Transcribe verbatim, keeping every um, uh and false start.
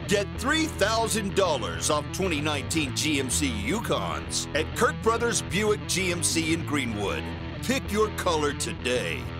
Get three thousand dollars off twenty nineteen G M C Yukons at Kurt Brothers Buick G M C in Greenwood. Pick your color today.